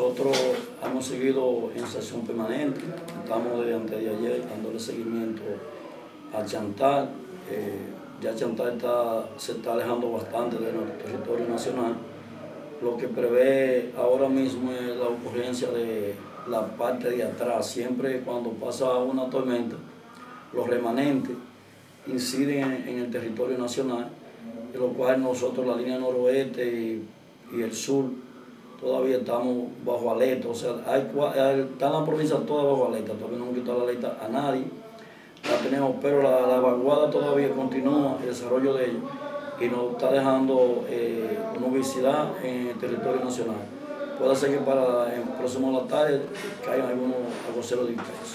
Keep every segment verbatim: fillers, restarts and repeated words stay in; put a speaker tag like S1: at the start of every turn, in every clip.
S1: nosotros hemos seguido en sesión permanente, estamos desde antes de ayer dándole seguimiento a Chantal. Eh, ya Chantal está, se está alejando bastante de nuestro territorio nacional. Lo que prevé ahora mismo es la ocurrencia de la parte de atrás. Siempre cuando pasa una tormenta, los remanentes inciden en, en el territorio nacional, en lo cual nosotros, la línea noroeste y, y el sur, todavía estamos bajo alerta. O sea, hay, está la provincia toda bajo alerta, todavía no hemos quitado la alerta a nadie, la tenemos, pero la, la vaguada todavía continúa, el desarrollo de ellos, y nos está dejando eh, nubosidad en el territorio nacional. Puede ser que para el próximo de la tarde caigan algunos aguaceros dispersos.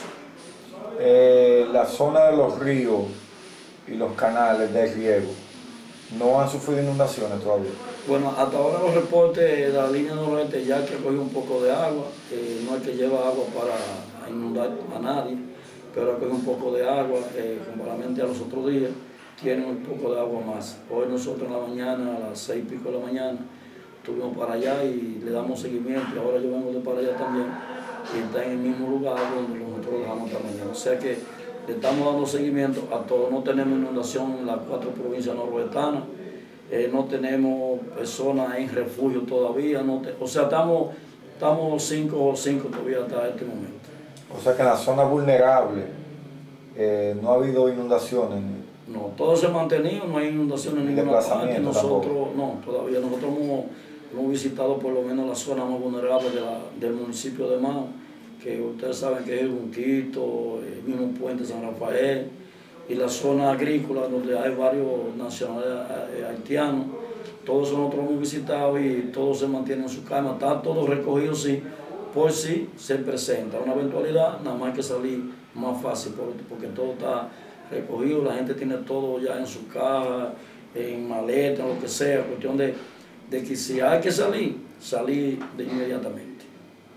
S2: Eh, la zona de los ríos y los canales de riego no han sufrido inundaciones todavía.
S1: Bueno, hasta ahora los reportes de la línea noroeste ya que cogió un poco de agua, eh, no es que lleva agua para inundar a nadie, pero cogió un poco de agua, eh, comparamente a los otros días, tienen un poco de agua más. Hoy nosotros en la mañana, a las seis y pico de la mañana, estuvimos para allá y le damos seguimiento, y ahora yo vengo de para allá también, y está en el mismo lugar donde nosotros dejamos esta mañana. O sea que le estamos dando seguimiento a todo. No tenemos inundación en las cuatro provincias noroestanas, eh, no tenemos personas en refugio todavía, no te, o sea, estamos, estamos cinco o cinco todavía hasta este momento.
S2: O sea que en la zona vulnerable eh, no ha habido inundaciones.
S1: No, todo se ha mantenido, no hay inundaciones en ninguna parte. Nosotros, no, todavía nosotros hemos, hemos visitado por lo menos la zona más vulnerable de la, del municipio de Mao, que ustedes saben que es Junquito, el mismo Puente San Rafael, y la zona agrícola donde hay varios nacionales haitianos. Todos nosotros hemos visitado y todos se mantienen en su calma. Está todo recogido, sí, por si se presenta una eventualidad, nada más hay que salir más fácil porque todo está recogido, la gente tiene todo ya en su caja, en maleta, en lo que sea, cuestión de, de que si hay que salir, salir de inmediatamente.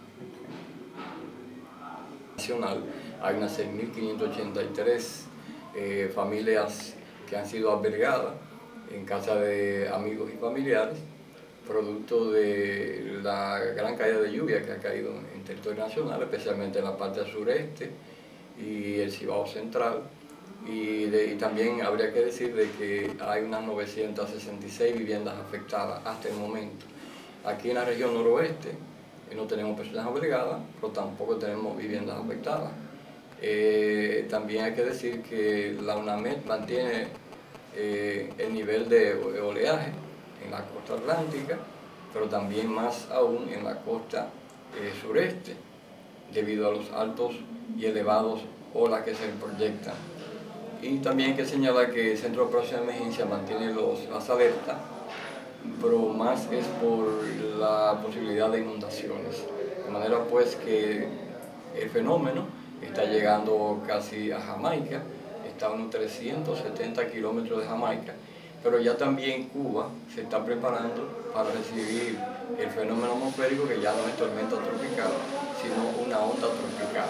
S3: Nacional, hay unas seis mil quinientas ochenta y tres eh, familias que han sido albergadas en casa de amigos y familiares, producto de la gran caída de lluvia que ha caído en el territorio nacional, especialmente en la parte sureste y el Cibao Central. Y, de, y también habría que decir de que hay unas novecientas sesenta y seis viviendas afectadas hasta el momento. Aquí en la región noroeste eh, no tenemos personas albergadas, pero tampoco tenemos viviendas afectadas. Eh, también hay que decir que la UNAMED mantiene eh, el nivel de oleaje en la costa atlántica, pero también más aún en la costa eh, sureste, debido a los altos y elevados olas que se proyectan. Y también hay que señalar que el Centro de Operaciones de Emergencia mantiene los, las alertas, pero más es por la posibilidad de inundaciones. De manera pues que el fenómeno está llegando casi a Jamaica, está a unos trescientos setenta kilómetros de Jamaica, pero ya también Cuba se está preparando para recibir el fenómeno atmosférico, que ya no es tormenta tropical, sino una onda tropical.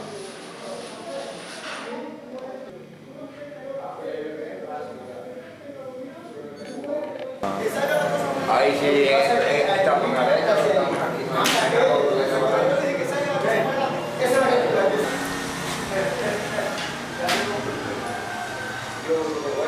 S4: Ahí sí, está con la letra. Yo